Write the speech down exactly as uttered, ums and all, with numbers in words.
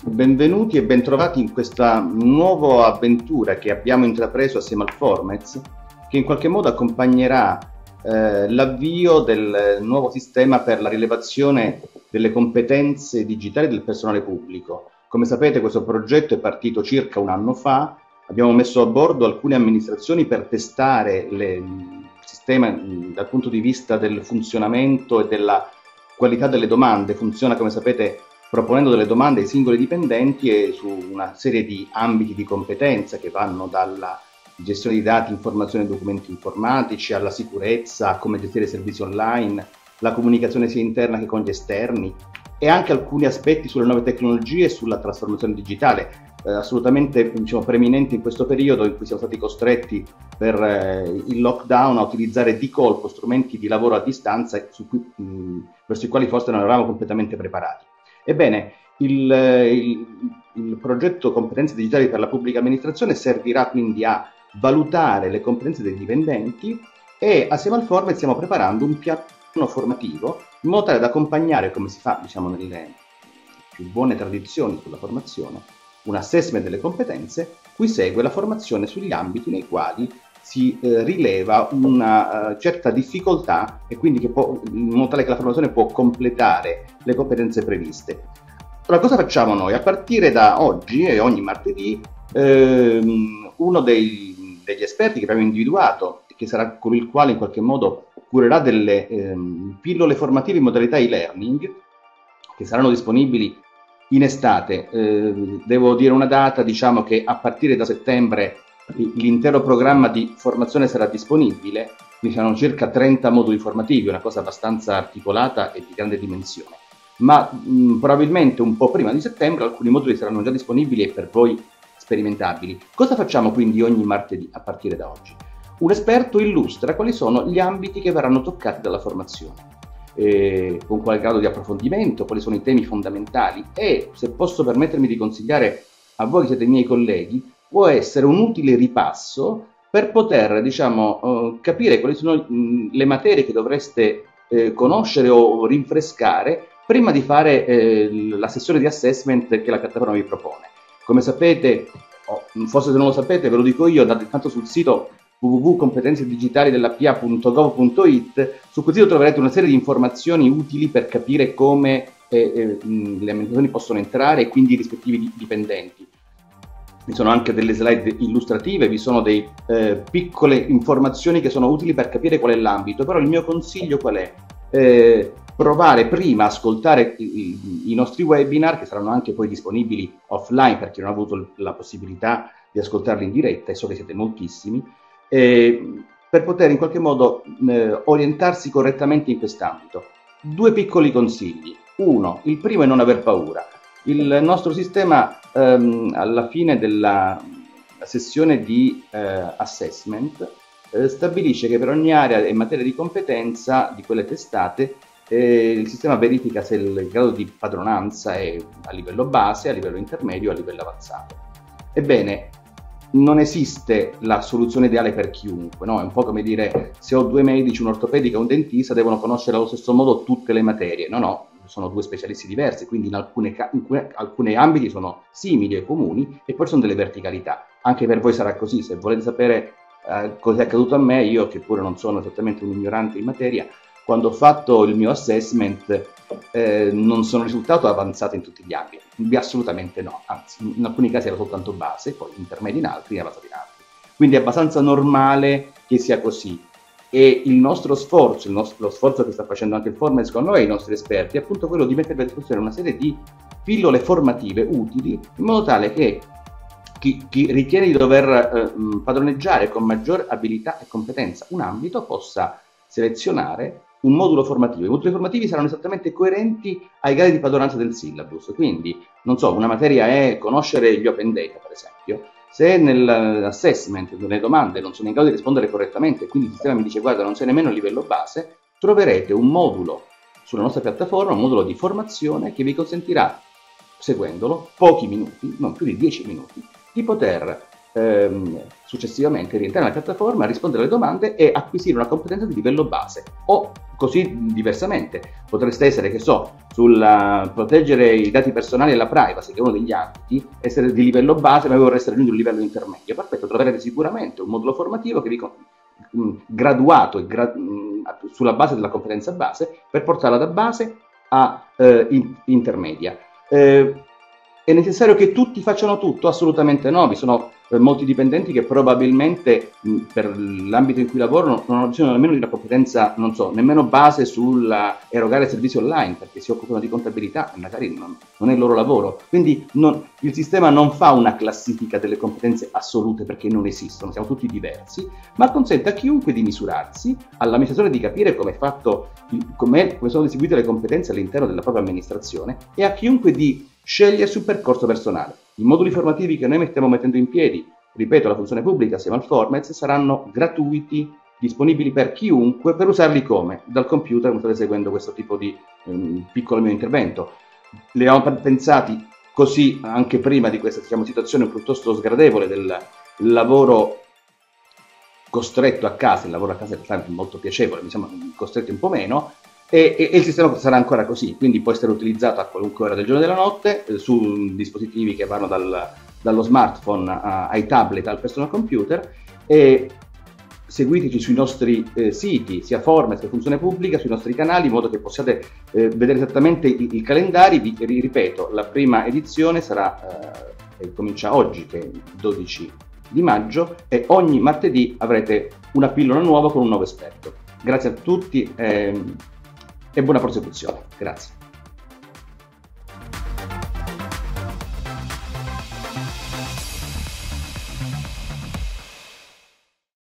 Benvenuti e bentrovati in questa nuova avventura che abbiamo intrapreso assieme al Formez, che in qualche modo accompagnerà eh, l'avvio del nuovo sistema per la rilevazione delle competenze digitali del personale pubblico. Come sapete, questo progetto è partito circa un anno fa. Abbiamo messo a bordo alcune amministrazioni per testare le, il sistema mh, dal punto di vista del funzionamento e della qualità delle domande. Funziona, come sapete, proponendo delle domande ai singoli dipendenti e su una serie di ambiti di competenza che vanno dalla gestione di dati, informazioni e documenti informatici, alla sicurezza, a come gestire servizi online, la comunicazione sia interna che con gli esterni e anche alcuni aspetti sulle nuove tecnologie e sulla trasformazione digitale, eh, assolutamente diciamo, preminenti in questo periodo in cui siamo stati costretti per eh, il lockdown a utilizzare di colpo strumenti di lavoro a distanza su cui, mh, verso i quali forse non eravamo completamente preparati. Ebbene, il, il, il progetto Competenze Digitali per la Pubblica Amministrazione servirà quindi a valutare le competenze dei dipendenti e assieme al Formez stiamo preparando un piano formativo in modo tale da accompagnare, come si fa diciamo, nelle più buone tradizioni sulla formazione, un assessment delle competenze cui segue la formazione sugli ambiti nei quali si eh, rileva una uh, certa difficoltà e quindi che può, in modo tale che la formazione può completare le competenze previste. Allora, cosa facciamo noi? A partire da oggi e ogni martedì ehm, uno dei, degli esperti che abbiamo individuato, che sarà colui il quale in qualche modo curerà delle ehm, pillole formative in modalità e-learning, che saranno disponibili in estate. Eh, devo dire una data, diciamo che a partire da settembre l'intero programma di formazione sarà disponibile, quindi saranno circa trenta moduli formativi, una cosa abbastanza articolata e di grande dimensione, ma mh, probabilmente un po' prima di settembre alcuni moduli saranno già disponibili e per voi sperimentabili. Cosa facciamo quindi ogni martedì a partire da oggi? Un esperto illustra quali sono gli ambiti che verranno toccati dalla formazione, eh, con quale grado di approfondimento, quali sono i temi fondamentali e, se posso permettermi di consigliare a voi che siete miei colleghi, può essere un utile ripasso per poter, diciamo, uh, capire quali sono mh, le materie che dovreste eh, conoscere o rinfrescare prima di fare eh, la sessione di assessment che la piattaforma vi propone. Come sapete, o forse se non lo sapete ve lo dico io, andate intanto sul sito w w w punto competenze digitali della p a punto gov punto i t. Su quel sito troverete una serie di informazioni utili per capire come eh, eh, mh, le amministrazioni possono entrare e quindi i rispettivi dipendenti. Vi sono anche delle slide illustrative, vi sono delle eh, piccole informazioni che sono utili per capire qual è l'ambito, però il mio consiglio qual è? Eh, provare prima a ascoltare i, i, i nostri webinar, che saranno anche poi disponibili offline per chi non ha avuto la possibilità di ascoltarli in diretta, e so che siete moltissimi, eh, per poter in qualche modo eh, orientarsi correttamente in quest'ambito. Due piccoli consigli. Uno, il primo è non aver paura. Il nostro sistema ehm, alla fine della sessione di eh, assessment eh, stabilisce che per ogni area e materia di competenza di quelle testate eh, il sistema verifica se il grado di padronanza è a livello base, a livello intermedio o a livello avanzato. Ebbene, non esiste la soluzione ideale per chiunque, no? È un po' come dire se ho due medici, un ortopedico e un dentista devono conoscere allo stesso modo tutte le materie. No, no. Sono due specialisti diversi, quindi in alcuni alcuni ambiti sono simili e comuni e poi sono delle verticalità. Anche per voi sarà così. Se volete sapere eh, cosa è accaduto a me, io che pure non sono esattamente un ignorante in materia, quando ho fatto il mio assessment eh, non sono risultato avanzato in tutti gli ambiti, assolutamente no, anzi in alcuni casi era soltanto base, poi intermedio in altri e avanzato in altri. Quindi è abbastanza normale che sia così. E il nostro sforzo, il nostro, lo sforzo che sta facendo anche il Formez con noi e i nostri esperti, è appunto quello di mettere a disposizione una serie di pillole formative utili, in modo tale che chi, chi ritiene di dover eh, padroneggiare con maggior abilità e competenza un ambito possa selezionare un modulo formativo. I moduli formativi saranno esattamente coerenti ai gradi di padronanza del syllabus, quindi, non so, una materia è conoscere gli open data, per esempio. Se nell'assessment, nelle domande, non sono in grado di rispondere correttamente e quindi il sistema mi dice guarda non sei nemmeno a livello base, troverete un modulo sulla nostra piattaforma, un modulo di formazione che vi consentirà, seguendolo, pochi minuti, non più di dieci minuti, di poter ehm, successivamente rientrare nella piattaforma, rispondere alle domande e acquisire una competenza di livello base. O così diversamente, potreste essere, che so, sul uh, proteggere i dati personali e la privacy, che è uno degli ambiti, essere di livello base, ma vorreste raggiungere un livello intermedio. Perfetto, troverete sicuramente un modulo formativo che vi mh, graduato gra mh, sulla base della competenza base, per portarla da base a eh, in intermedia. Eh, È necessario che tutti facciano tutto? Assolutamente no, vi sono eh, molti dipendenti che probabilmente mh, per l'ambito in cui lavorano non hanno bisogno nemmeno di una competenza, non so, nemmeno base sull'erogare servizi online, perché si occupano di contabilità e magari non, non è il loro lavoro. Quindi non, il sistema non fa una classifica delle competenze assolute, perché non esistono, siamo tutti diversi, ma consente a chiunque di misurarsi, all'amministratore di capire come, è fatto, come sono distribuite le competenze all'interno della propria amministrazione, e a chiunque di scegliersi un percorso personale. I moduli formativi che noi stiamo mettendo in piedi, ripeto, la funzione pubblica assieme al Formez, saranno gratuiti, disponibili per chiunque, per usarli come? Dal computer, come state seguendo questo tipo di um, piccolo mio intervento. Li abbiamo pensati così anche prima di questa, diciamo, situazione piuttosto sgradevole del lavoro costretto a casa. Il lavoro a casa è molto piacevole, mi sembra costretto un po' meno, E, e, e il sistema sarà ancora così, quindi può essere utilizzato a qualunque ora del giorno e della notte, eh, su dispositivi che vanno dal, dallo smartphone a, ai tablet, al personal computer. E seguiteci sui nostri eh, siti, sia Formez che Funzione Pubblica, sui nostri canali, in modo che possiate eh, vedere esattamente i, i calendari. Vi, vi ripeto, la prima edizione sarà, eh, comincia oggi, che è il dodici di maggio, e ogni martedì avrete una pillola nuova con un nuovo esperto. Grazie a tutti. Ehm, e buona prosecuzione. Grazie.